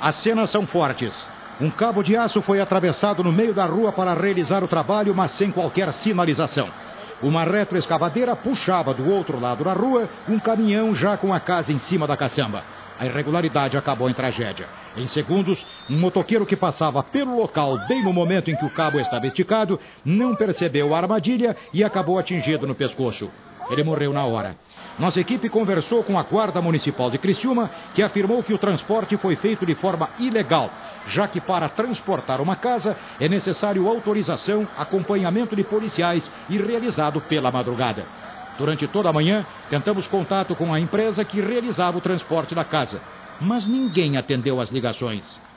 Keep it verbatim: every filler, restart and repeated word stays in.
As cenas são fortes. Um cabo de aço foi atravessado no meio da rua para realizar o trabalho, mas sem qualquer sinalização. Uma retroescavadeira puxava do outro lado da rua um caminhão já com a casa em cima da caçamba. A irregularidade acabou em tragédia. Em segundos, um motoqueiro que passava pelo local bem no momento em que o cabo estava esticado, não percebeu a armadilha e acabou atingido no pescoço. Ele morreu na hora. Nossa equipe conversou com a Guarda Municipal de Criciúma, que afirmou que o transporte foi feito de forma ilegal, já que para transportar uma casa é necessário autorização, acompanhamento de policiais e realizado pela madrugada. Durante toda a manhã, tentamos contato com a empresa que realizava o transporte da casa, mas ninguém atendeu às ligações.